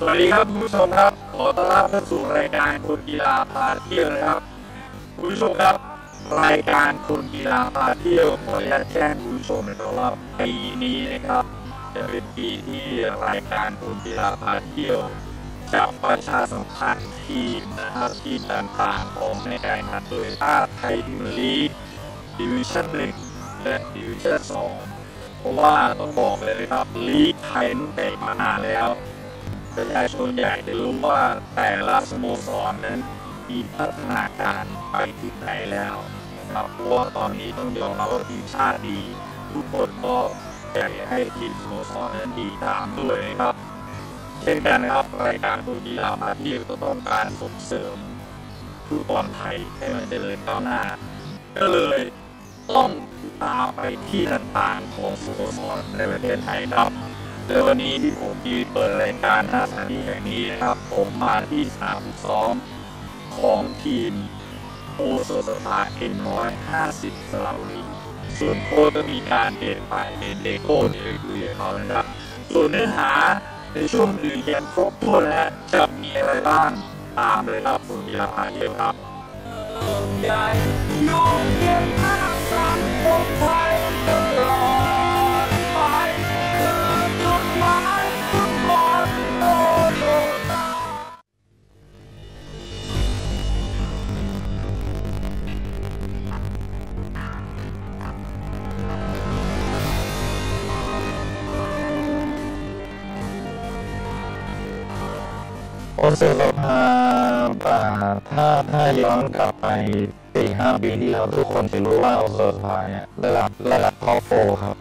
วัสดีครับคุณผู้ชมครับขอต้อนรับเข้าสู่รายการคนกีฬาพาเที่ยวนะครับคุณผู้ชมครับรายการคนกีฬาพาเที่ยวขออนุญาตแจ้งคุณผู้ชมนะครับว่าปีนี้นะครับจะเป็นปีที่รายการคนกีฬาพาเที่ยวจะประชาสัมพันธ์ทีมนะครับทีมต่างๆของในการแข่งขันโตโยต้าไทยพรีเมียร์ลีกดิวิชั่น1และดิวิชั่น2เพราะว่าต้องบอกเลยนะครับลีกไทยเตะมานานแล้วประชาชนอยากจะรู้ว่าแต่ละสโมสรนั้นมีพัฒนาการไปถึงไหนแล้วนะครับเพราะว่าตอนนี้ต้องยอมรับว่าทีมชาติดีทุกคนก็อยากให้ทีมสโมสรนั้นดีตามด้วยนะครับเช่นกันครับรายการคนกีฬาพาเที่ยวก็ต้องการส่งเสริมฟุตบอลไทยให้มันเจริญก้าวหน้าก็เลยต้องตามไปที่ต่างๆของสโมสรในประเทศไทยครับในวันนี้ที่ผมยืนเปิดรายการณสถานที่แห่งนี้นะครับผมมาที่สนามฝึกซ้อมของทีมโอสถสภาN150สระบุรีส่วนโค้ชก็มีการเปลี่ยนไปเป็นเลโก้เดี๋ยวคุยกับเขานะครับส่วนเนื้อหาในช่วงอื่นยังครบถ้วนและจะมีอะไรบ้างตามเลยครับคนกีฬาพาเที่ยวครับใหญ่ยงเย็นมากสังคมไทยตลอดไปคือจุดหมายฟุตบอลโลกโอสถสภาถ้าย้อนกลับไป4-5 ปีที่แล้วทุกคนจะรู้ว่าโอสถสภาเนี่ยระดับท็อปโฟร์ครับ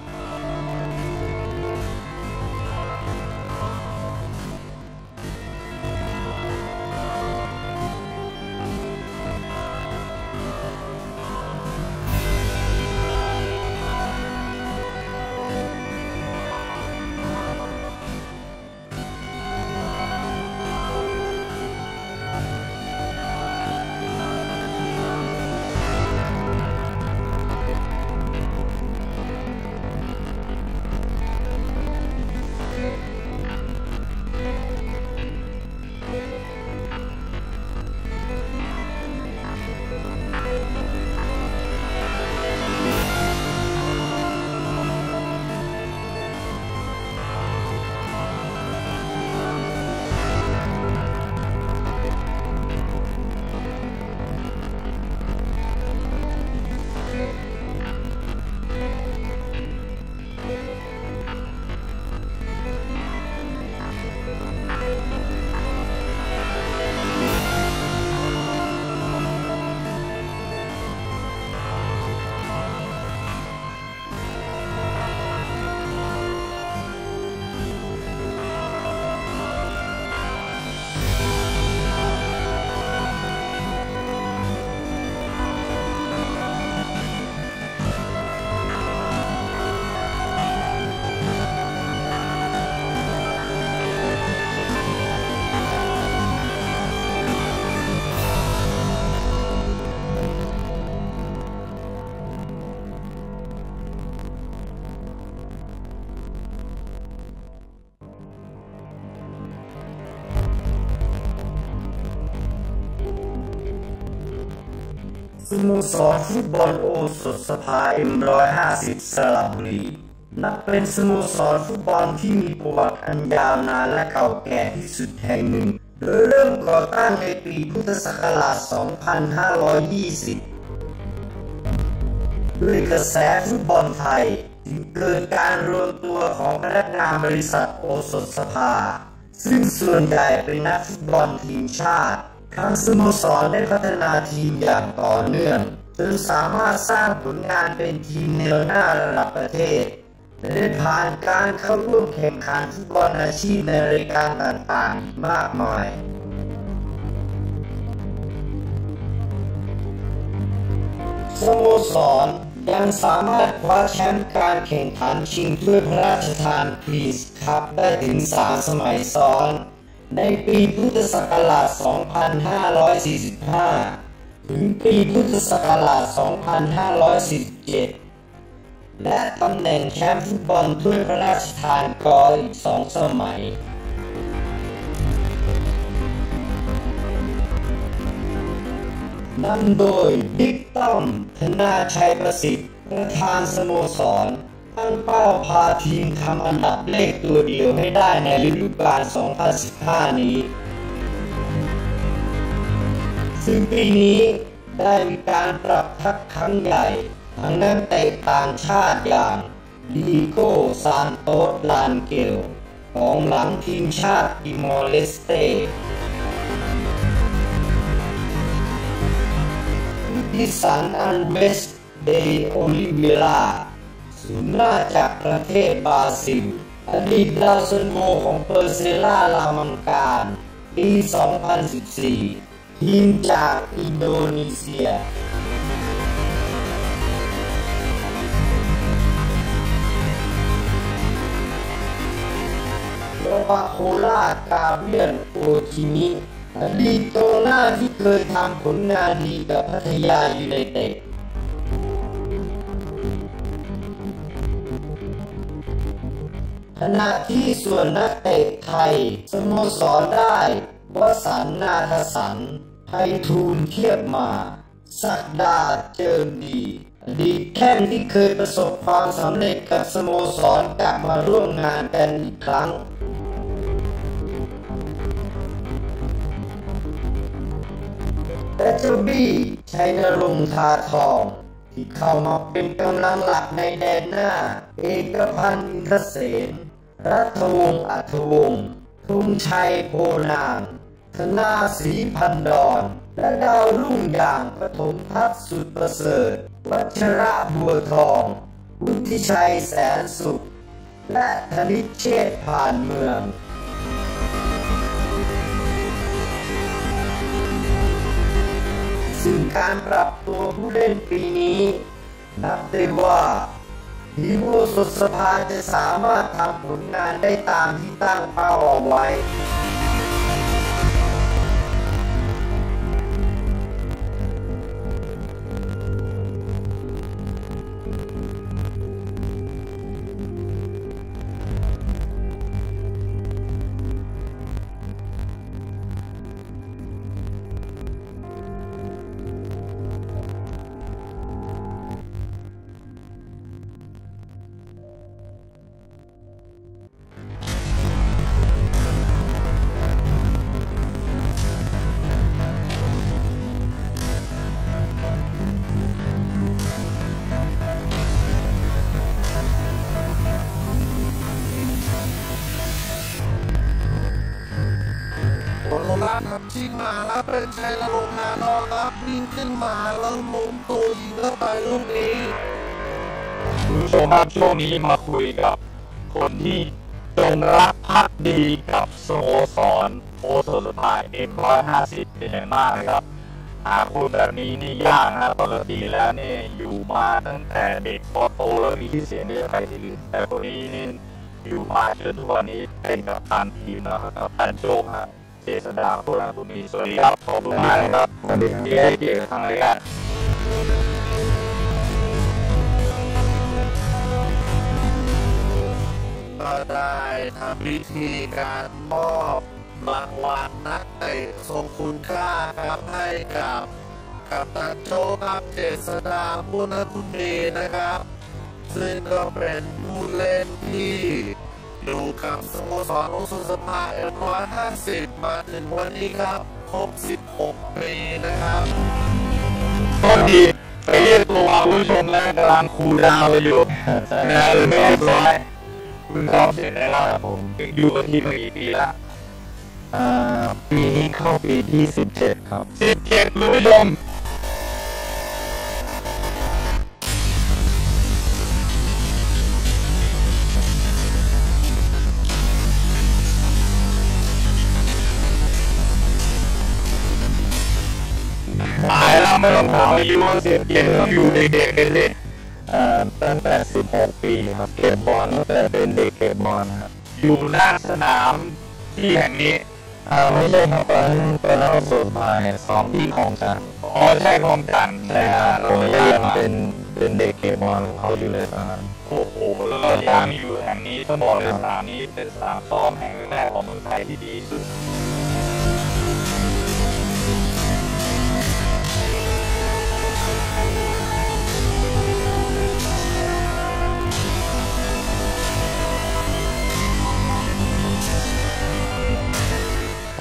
สโมสรฟุตบอลโอสถสภาM150สระบุรีนับเป็นสโมสรฟุตบอลที่มีประวัติอันยาวนานและเก่าแก่ที่สุดแห่งหนึ่งโดยเริ่มก่อตั้งในปีพุทธศักราช 2520 ด้วยกระแสฟุตบอลไทยจึงเกิดการรวมตัวของพนักงานบริษัทโอสถสภาซึ่งส่วนใหญ่เป็นนักฟุตบอลทีมชาติทางสโมสรได้พัฒนาทีมอย่างต่อเนื่องจนสามารถสร้างผลงานเป็นทีมแนวหน้าระดับประเทศและได้ผ่านการเข้าร่วมแข่งขันฟุตบอลอาชีพในรายการต่างๆมากมายสโมสรยังสามารถคว้าแชมป์การแข่งขันชิงถ้วยพระราชทานพรีสคัพได้ถึง3 สมัยซ้อนในปีพุทธศักราช 2545 ถึงปีพุทธศักราช 2547 และตำแหน่งแชมป์ฟุตบอลถ้วยพระราชทานกออีก2 สมัยนำโดยบิ๊กต้อม ธนาชัยประสิทธิ์ประธานสโมสรตั้งเป้าพาทีมทำอันดับเลขตัวเดียวให้ได้ในฤดูกาล 2015 นี้ซึ่งปีนี้ได้มีการปรับทัพครั้งใหญ่ทั้งนักเตะต่างชาติอย่างดีโก้ซานโตสลานเกลกองหลังทีมชาติติมอร์เลสเตดิสันอันเวสเดโอลิเวล่าศูนย์หน้าจากประเทศบราซิลอดีตดาวซันโวของเปอร์เซล่าลามังการปี 2014 ทีมจากอินโดนีเซียโรบาโคลากาเบียนโอทิมิอดีตกองหน้าที่เคยทำผลงานดีกับพัทยายูไนเต็ดขณะที่ส่วนนักเตะไทยสโมสรได้วสันต์นาถสันต์ไพฑูรย์เทียบมาศักดาเจิมดีอดีตแข้งที่เคยประสบความสำเร็จกับสโมสรกลับมาร่วมงานกันอีกครั้งและเจ้าบี้ชัยนรงค์ทาทองที่เข้ามาเป็นกำลังหลักในแดนหน้าเอกพันธ์ อินทเสนรัฐวงศ์ อัธวงศ์ธงชัย โพนางธนาศรีพันดรและดาวรุ่งอย่างปฐมทัพสุดประเสริฐวัชระบัวทองวุฒิชัยแสนสุขและธนิชเชษฐ์ผ่านเมืองซึ่งการปรับตัวผู้เล่นปีนี้นับได้ว่าทีมโอสถสภาจะสามารถทำผลงานได้ตามที่ตั้งเป้าเอาไว้ครับชิงมาแล้วเป็นชัยนรงค์นาทองครับวิ่งขึ้นมาแล้วล้มตัวยิงเข้าไปลูกนี้คุณผู้ชมครับช่วงนี้มาคุยกับคนที่จงรักภักดีกับสโมสรโอสถสภา F150 เป็นอย่างมากนะครับหาคนแบบนี้นี่ยากนะปกติแล้วเนี่ยอยู่มาตั้งแต่เด็กพอโตแล้วมีที่เสียงได้ไปที่อื่นแต่คนนี้นี่อยู่มาจนทุกวันนี้เป็นกัปตันทีมนะครับกัปตันโจ๊กครับเจษฎาโคราชบุรีสวัสดีครับขอบคุณมากครับสวัสดีที่ให้เกียรติทางรายการก็ได้ทำพิธีการมอบรางวัลนักเตะทรงคุณค่าครับให้กับกัปตันโจ๊กครับเจษฎาบุญคุณมีนะครับซึ่งก็เป็นผู้เล่นที่อยู่กับสโมสรโอสถสภา F150 มาถึงวันนี้ครับครบ16 ปีนะครับก็ดีไปเรียกตัวผู้ชมแล้วกำลังคูลดาวน์อยู่นะไม่เรียบร้อยคุณซ้อมเสร็จแล้วครับผมอยู่กับทีมมากี่ปีละปีนี้เข้าปีที่17ครับ 17คุณผู้ชมตายแล้วไม่ต้องถามอายุ17ต้องอยู่เด็กๆเลยสิตั้งแต่16 ปีครับเก็บบอลตั้งแต่เป็นเด็กเก็บบอลครับอยู่หน้าสนามที่แห่งนี้ไม่ใช่ครับตอนนั้นสุดท้ายซ้อมที่ของจันทร์ใช่ของจันทร์แต่ผมยังเป็นเด็กเก็บบอลเขาอยู่เลยตอนนั้นโอ้โหแล้วก็ยังอยู่แห่งนี้ต้องบอกเลยสนามนี้เป็นสนามซ้อมแห่งแรกของเมืองไทยที่ดีสุด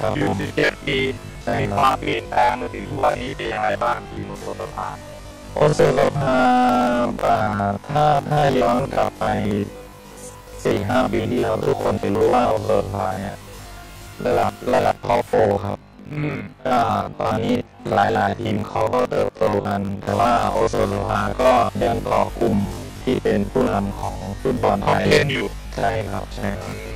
ครับอยู่17 ปีมีความเปลี่ยนแปลงมาถึงทุกวันนี้เป็นยังไงบ้างทีมโอสถภาโอสถภาถ้าย้อนกลับไป 4-5 ปีที่แล้วทุกคนจะรู้ว่าโอสถภาเนี่ยระดับท็อปโฟร์ครับก็ตอนนี้หลายทีมเขาก็เติบโตกันแต่ว่าโอสถภาก็ยังเกาะกลุ่มที่เป็นผู้นำของฟุตบอลไทยอยู่ใช่ครับใช่ครับ